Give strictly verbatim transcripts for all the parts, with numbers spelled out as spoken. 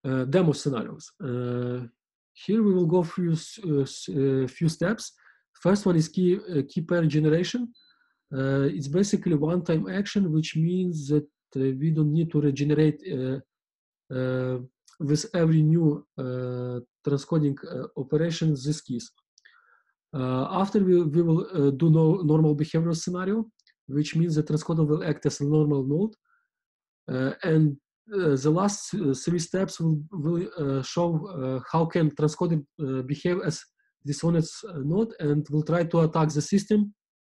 uh, demo scenarios. Uh, here we will go through a uh, few steps. First one is key, uh, key pair generation. Uh, it's basically one-time action, which means that uh, we don't need to regenerate uh, uh, with every new uh, transcoding uh, operation these keys. Uh, after we, we will uh, do no normal behavioral scenario, which means the transcoder will act as a normal node. Uh, and uh, the last uh, three steps will, will uh, show uh, how can transcoder uh, behave as dishonest node, and will try to attack the system.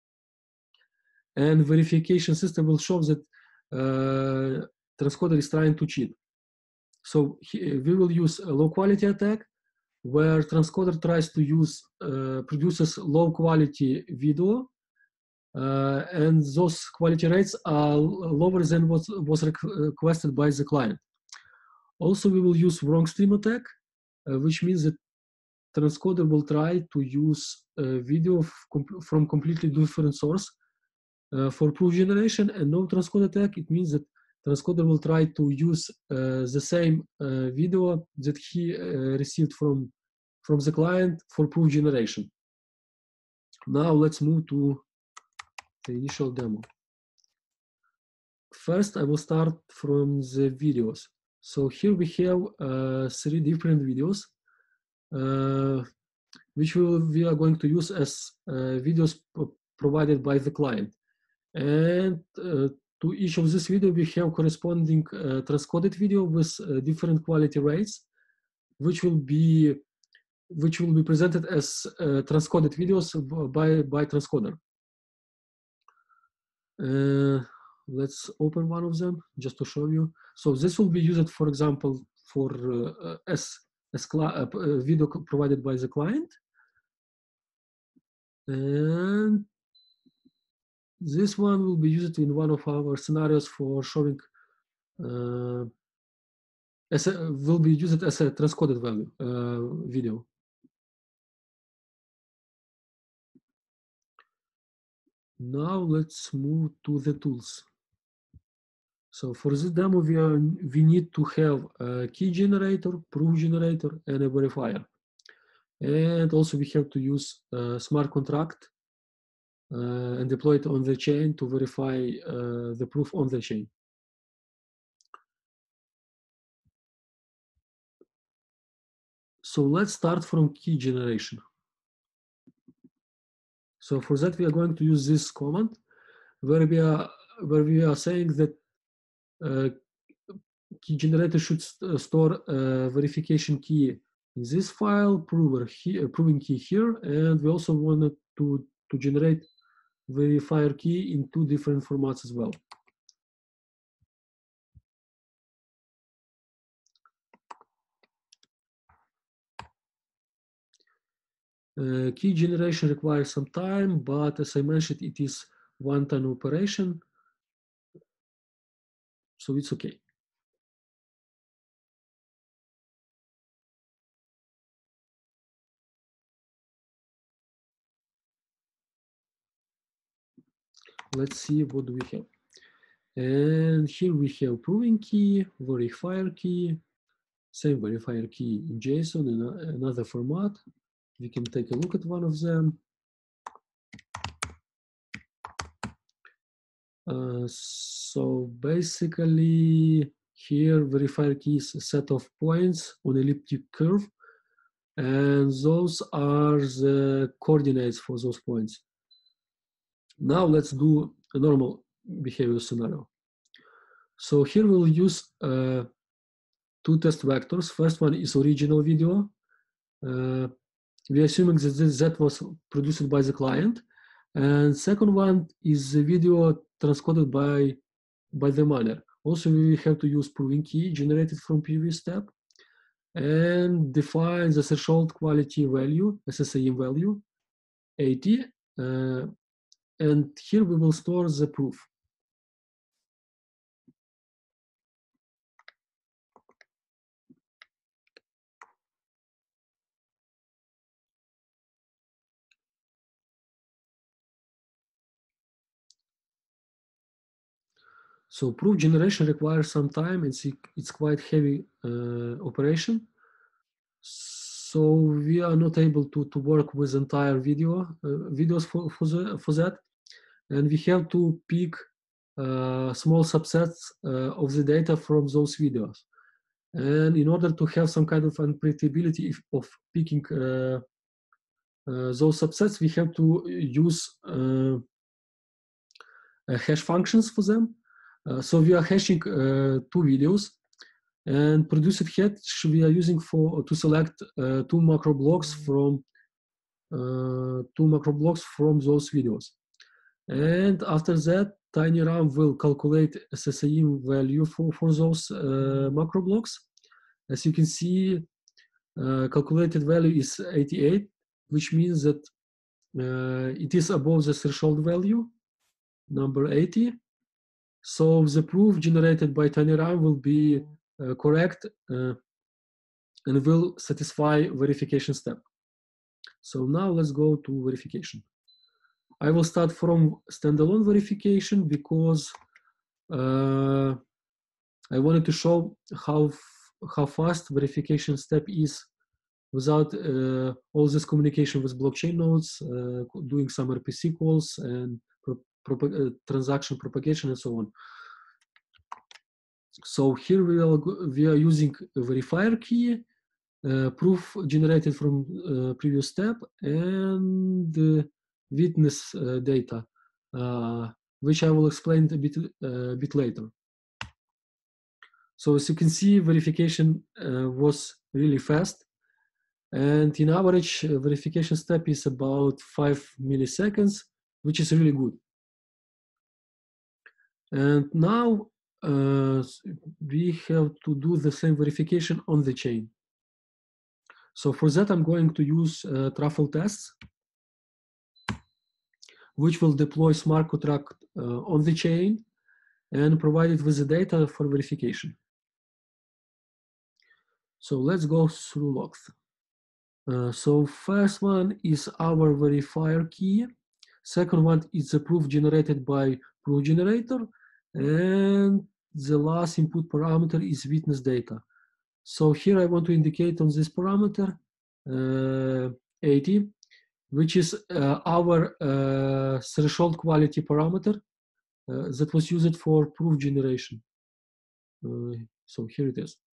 And verification system will show that uh, transcoder is trying to cheat. So he, we will use a low quality attack where transcoder tries to use, uh, produces low quality video, uh, and those quality rates are lower than what was requested by the client. Also, we will use wrong stream attack, uh, which means that transcoder will try to use a video from completely different source uh, for proof generation. And no transcode attack, it means that transcoder will try to use uh, the same uh, video that he uh, received from, from the client for proof generation. Now let's move to the initial demo. First, I will start from the videos. So here we have uh, three different videos, uh, which we, will, we are going to use as uh, videos provided by the client. And uh, to each of this video, we have corresponding uh, transcoded video with uh, different quality rates, which will be which will be presented as uh, transcoded videos by by transcoder. Uh, let's open one of them just to show you. So this will be used, for example, for uh, as as uh, video provided by the client, and this one will be used in one of our scenarios for showing. Uh, as a, will be used as a transcoded value uh, video. Now let's move to the tools. So for this demo, we, are, we need to have a key generator, proof generator, and a verifier. And also we have to use a smart contract uh, and deploy it on the chain to verify uh, the proof on the chain. So let's start from key generation. So for that, we are going to use this command where we are, where we are saying that uh, key generator should st store a verification key in this file, prover here, proving key here, and we also wanted to, to generate verifier key in two different formats as well. Uh, key generation requires some time, but as I mentioned, it is one-time operation, so it's okay. Let's see what do we have. And here we have proving key, verifier key, same verifier key in JSON in another format. We can take a look at one of them. Uh, so basically here verifier key is a set of points on elliptic curve, and those are the coordinates for those points. Now let's do a normal behavior scenario. So here we'll use uh, two test vectors. First one is original video. Uh, we are assuming that this, that was produced by the client. And second one is the video transcoded by, by the miner. Also, we have to use proving key generated from previous step and define the threshold quality value, S S A M value, eighty. Uh, and here we will store the proof. So proof generation requires some time. It's it's quite heavy uh, operation. So we are not able to to work with entire video uh, videos for for, the, for that, and we have to pick uh, small subsets uh, of the data from those videos. And in order to have some kind of unpredictability of picking uh, uh, those subsets, we have to use uh, uh, hash functions for them. Uh, so we are hashing uh, two videos, and produced hash we are using for to select uh, two macro blocks from uh, two macro blocks from those videos. And after that, TinyRAM will calculate S S A M value for, for those uh, macro blocks. As you can see, uh, calculated value is eighty-eight, which means that uh, it is above the threshold value, number eighty. So the proof generated by TinyRAM will be uh, correct uh, and will satisfy verification step. So now let's go to verification. I will start from standalone verification because uh, I wanted to show how how fast verification step is without uh, all this communication with blockchain nodes, uh, doing some R P C calls and pro pro uh, transaction propagation and so on. So here we are we are using a verifier key, uh, proof generated from uh, previous step, and uh, witness uh, data, uh, which I will explain a bit uh, a bit later. So as you can see, verification uh, was really fast, and in average, uh, verification step is about five milliseconds, which is really good. And now uh, we have to do the same verification on the chain. So for that, I'm going to use uh, truffle tests, which will deploy smart contract uh, on the chain and provide it with the data for verification. So let's go through logs. Uh, so first one is our verifier key. Second one is the proof generated by proof generator. And the last input parameter is witness data. So here I want to indicate on this parameter uh, eighty, which is uh, our uh, threshold quality parameter uh, that was used for proof generation. Uh, so here it is.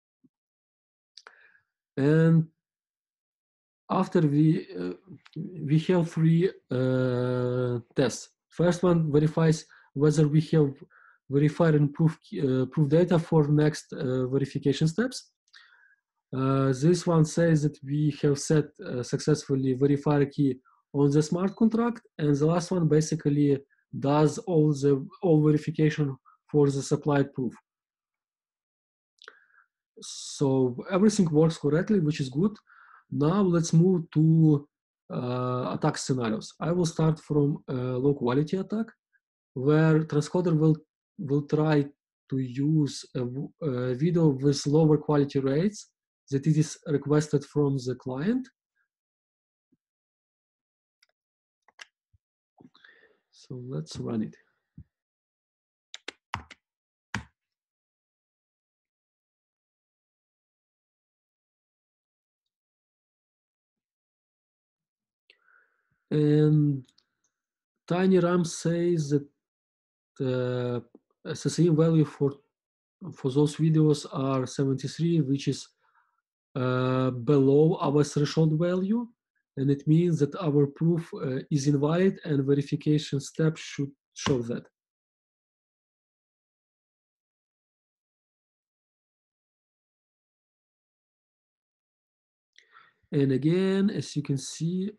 And after we uh, we have three uh, tests. First one verifies whether we have verified and proof uh, proof data for next uh, verification steps. Uh, this one says that we have set uh, successfully verifier key on the smart contract, and the last one basically does all the all verification for the supplied proof. So everything works correctly, which is good. Now let's move to uh, attack scenarios. I will start from a low quality attack, where Transcoder will will try to use a, a video with lower quality rates that it is requested from the client. So let's run it. And TinyRAM says that the S S A M value for for those videos are seventy-three, which is uh, below our threshold value, and it means that our proof uh, is invalid, and verification steps should show that. And again, as you can see,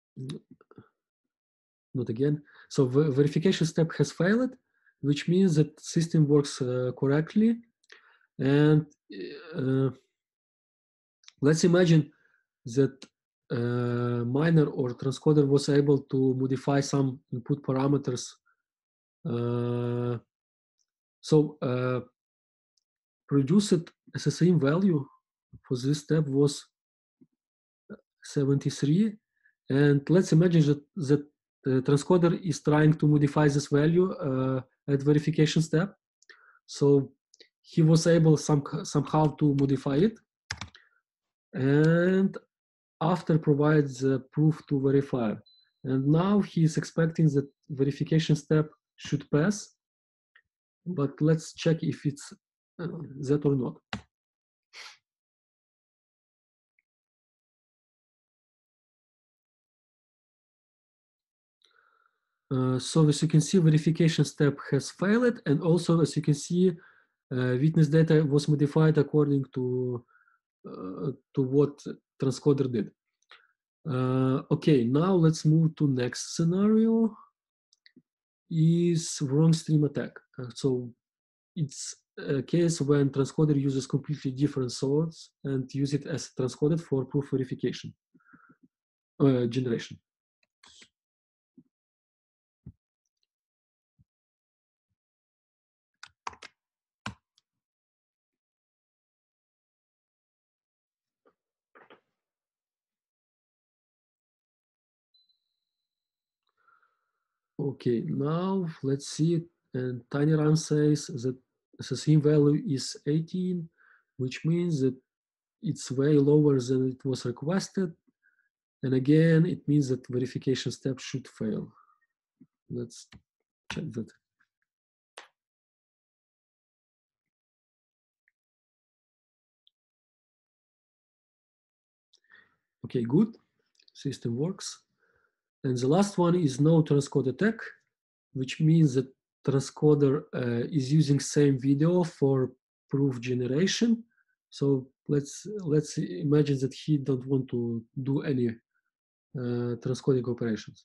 not again, so the verification step has failed, which means that system works uh, correctly. And uh, let's imagine that uh, miner or transcoder was able to modify some input parameters. Uh, so uh, produced S S A M value for this step was seventy-three, and let's imagine that, that the transcoder is trying to modify this value uh, at verification step. So he was able some, somehow to modify it, and after provides the proof to verifier. And now he's expecting that verification step should pass, but let's check if it's uh, that or not. Uh, so as you can see, verification step has failed, and also as you can see, uh, witness data was modified according to uh, to what transcoder did. Uh, okay, now let's move to next scenario. Is wrong stream attack. Uh, so it's a case when transcoder uses completely different source and use it as transcoded for proof verification uh, generation. Okay, now let's see it. And TinyRAM says that the same value is eighteen, which means that it's way lower than it was requested. And again, it means that verification step should fail. Let's check that. Okay, good. System works. And the last one is no transcode attack, which means that transcoder uh, is using same video for proof generation. So let's let's imagine that he don't want to do any uh, transcoding operations.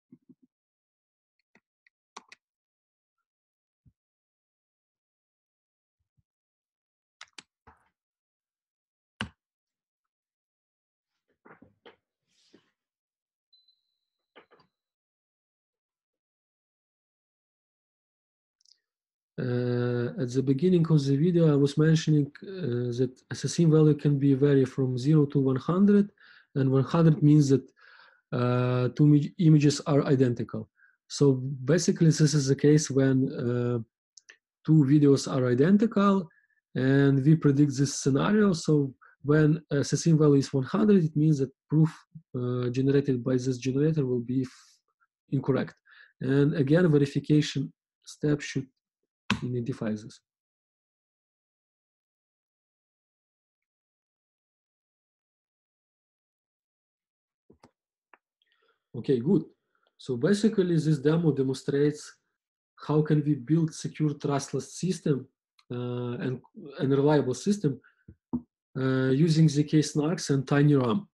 Uh, at the beginning of the video, I was mentioning uh, that assassin value can be vary from zero to one hundred, and one hundred means that uh, two images are identical. So basically, this is the case when uh, two videos are identical, and we predict this scenario. So when assassin value is one hundred, it means that proof uh, generated by this generator will be incorrect. And again, verification step should identify this. Okay, good. So basically, this demo demonstrates how can we build secure, trustless system uh, and, and reliable system uh, using zkSNARKs and TinyRAM.